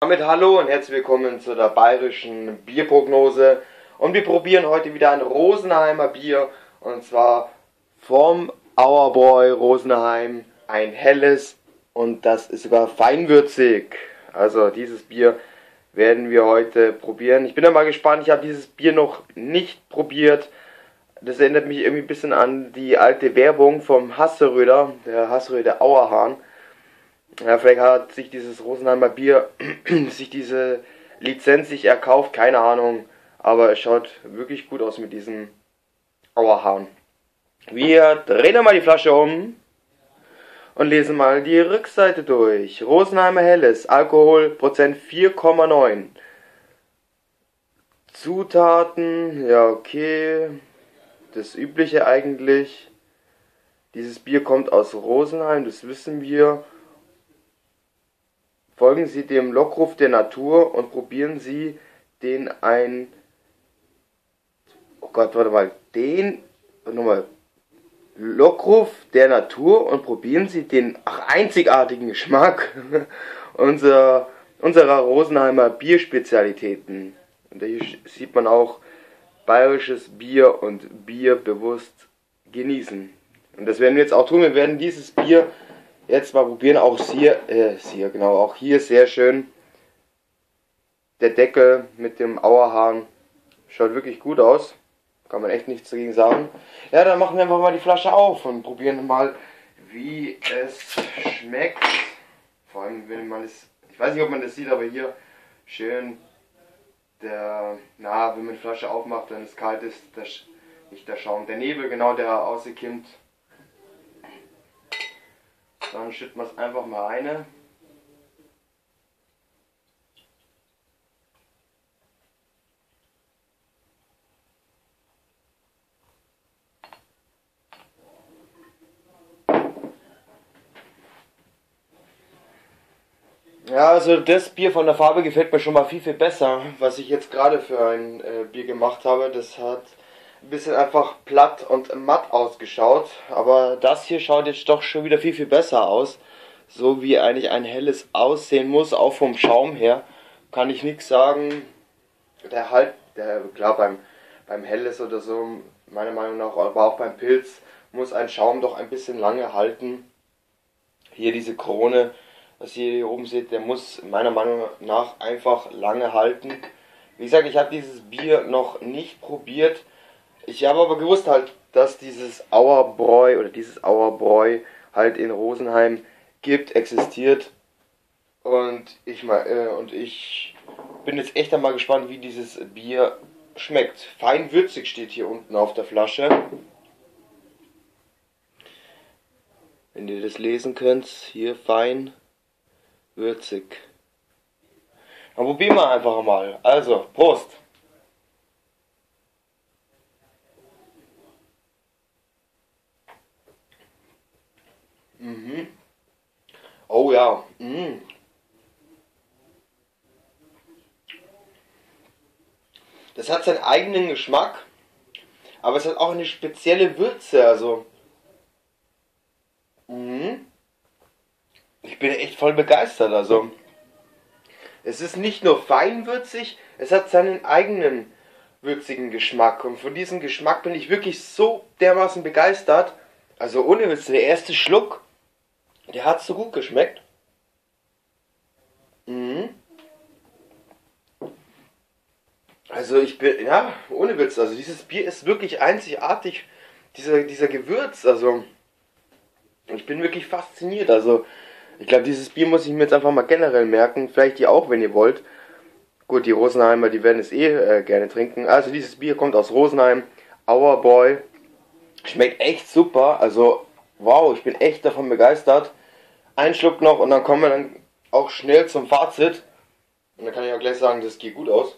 Damit hallo und herzlich willkommen zu der bayerischen Bierprognose. Und wir probieren heute wieder ein Rosenheimer Bier. Und zwar vom Auerbräu Rosenheim. Ein helles und das ist sogar feinwürzig. Also dieses Bier werden wir heute probieren. Ich bin ja mal gespannt, ich habe dieses Bier noch nicht probiert. Das erinnert mich irgendwie ein bisschen an die alte Werbung vom Hasseröder, der Hasseröder Auerhahn. Ja, vielleicht hat sich dieses Rosenheimer Bier, sich diese Lizenz sich erkauft, keine Ahnung. Aber es schaut wirklich gut aus mit diesem Auerhahn. Wir drehen mal die Flasche um und lesen mal die Rückseite durch. Rosenheimer Helles, Alkoholprozent 4,9. Zutaten, ja okay, das Übliche eigentlich. Dieses Bier kommt aus Rosenheim, das wissen wir. Folgen Sie dem Lockruf der Natur und probieren Sie den Lockruf der Natur und probieren Sie den einzigartigen Geschmack unserer Rosenheimer Bierspezialitäten. Und hier sieht man auch bayerisches Bier und Bier bewusst genießen. Und das werden wir jetzt auch tun. Wir werden dieses Bier jetzt mal probieren. Auch auch hier sehr schön. Der Deckel mit dem Auerhahn schaut wirklich gut aus. Kann man echt nichts dagegen sagen. Ja, dann machen wir einfach mal die Flasche auf und probieren mal, wie es schmeckt. Vor allem, wenn man es, ich weiß nicht, ob man das sieht, aber hier schön wenn man die Flasche aufmacht, wenn es kalt ist, nicht der Schaum, der Nebel, genau, der rauskommt. Dann schütten wir es einfach mal rein. Ja, also das Bier von der Farbe gefällt mir schon mal viel besser, was ich jetzt gerade für ein Bier gemacht habe. Das hat ein bisschen einfach platt und matt ausgeschaut, aber das hier schaut jetzt doch schon wieder viel besser aus. So wie eigentlich ein helles aussehen muss, auch vom Schaum her, kann ich nichts sagen. Klar, beim helles oder so, meiner Meinung nach, aber auch beim Pilz, muss ein Schaum doch ein bisschen lange halten. Hier diese Krone, was ihr hier oben seht, der muss meiner Meinung nach einfach lange halten. Wie gesagt, ich habe dieses Bier noch nicht probiert. Ich habe aber gewusst halt, dass dieses Auerbräu halt in Rosenheim existiert. Und ich bin jetzt echt einmal gespannt, wie dieses Bier schmeckt. Feinwürzig steht hier unten auf der Flasche. Wenn ihr das lesen könnt, hier fein würzig. Dann probieren wir einfach mal. Also, Prost! Oh ja. Das hat seinen eigenen Geschmack, aber es hat auch eine spezielle Würze. Also, ich bin echt voll begeistert. Also, es ist nicht nur feinwürzig, es hat seinen eigenen würzigen Geschmack. Und von diesem Geschmack bin ich wirklich so dermaßen begeistert. Also ohne Witz, der erste Schluck, der hat so gut geschmeckt. Also ohne Witz, also dieses Bier ist wirklich einzigartig, dieser Gewürz, also ich bin wirklich fasziniert, also ich glaube, dieses Bier muss ich mir jetzt einfach mal generell merken, vielleicht ihr auch, wenn ihr wollt. Gut, die Rosenheimer, die werden es gerne trinken. Also dieses Bier kommt aus Rosenheim, Auerbräu, schmeckt echt super, also wow, ich bin echt davon begeistert. Ein Schluck noch und dann kommen wir dann auch schnell zum Fazit. Und dann kann ich auch gleich sagen, das geht gut aus.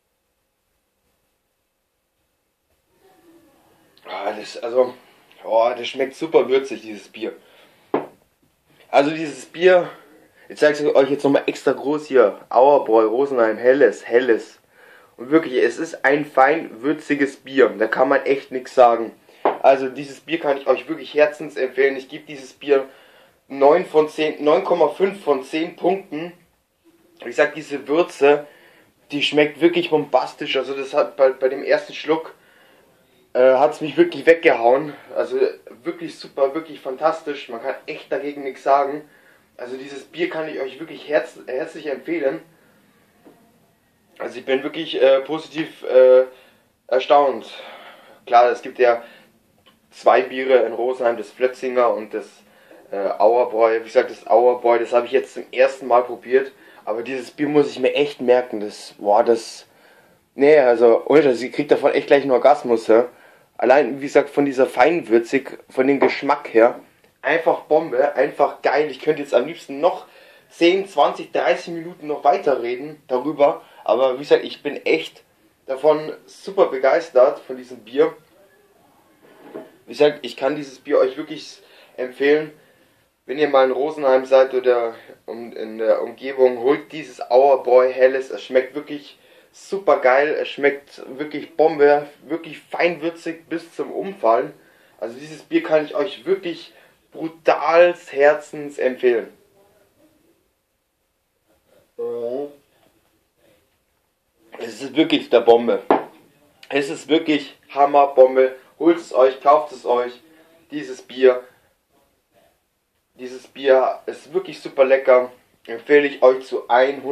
Das schmeckt super würzig, dieses Bier. Also dieses Bier, jetzt zeige ich euch jetzt nochmal extra groß hier. Auerbräu, Rosenheim, helles. Und wirklich, es ist ein fein würziges Bier. Da kann man echt nichts sagen. Also dieses Bier kann ich euch wirklich herzens empfehlen. Ich gebe dieses Bier 9,5 von 10 Punkten. Wie gesagt, diese Würze, die schmeckt wirklich bombastisch. Also das hat bei dem ersten Schluck hat es mich wirklich weggehauen. Also wirklich super, wirklich fantastisch. Man kann echt dagegen nichts sagen. Also dieses Bier kann ich euch wirklich herzlich empfehlen. Also ich bin wirklich positiv erstaunt. Klar, es gibt ja zwei Biere in Rosenheim, das Flötzinger und das Auerbräu. Wie gesagt, das Auerbräu, das habe ich jetzt zum ersten Mal probiert. Aber dieses Bier muss ich mir echt merken. Nee, also, oder sie kriegt davon echt gleich einen Orgasmus, ja. Allein, wie gesagt, von dieser Feinwürzig, von dem Geschmack her, einfach Bombe, einfach geil. Ich könnte jetzt am liebsten noch 10, 20, 30 Minuten noch weiterreden darüber. Aber wie gesagt, ich bin echt davon super begeistert, von diesem Bier. Wie gesagt, ich kann dieses Bier euch wirklich empfehlen. Wenn ihr mal in Rosenheim seid oder in der Umgebung, holt dieses Auerbräu Helles. Es schmeckt wirklich super geil. Es schmeckt wirklich Bombe, wirklich feinwürzig bis zum Umfallen. Also dieses Bier kann ich euch wirklich brutal herzens empfehlen. Es ist wirklich der Bombe. Es ist wirklich Hammerbombe. Holt es euch, kauft es euch. Dieses Bier ist wirklich super lecker. Empfehle ich euch zu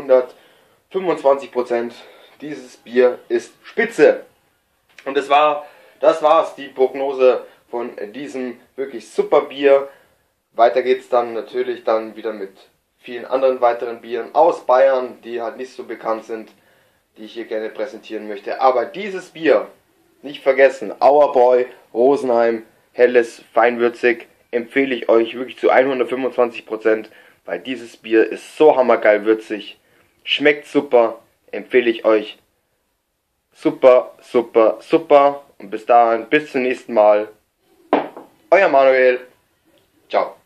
125%. Dieses Bier ist spitze. Und das war's, die Prognose von diesem wirklich super Bier. Weiter geht's dann natürlich dann wieder mit vielen anderen weiteren Bieren aus Bayern, die halt nicht so bekannt sind, die ich hier gerne präsentieren möchte. Aber dieses Bier, nicht vergessen, Auerbräu, Rosenheim, helles, feinwürzig, empfehle ich euch wirklich zu 125%, weil dieses Bier ist so hammergeil würzig, schmeckt super, empfehle ich euch. Super, super, super. Und bis dahin, bis zum nächsten Mal. Euer Manuel. Ciao.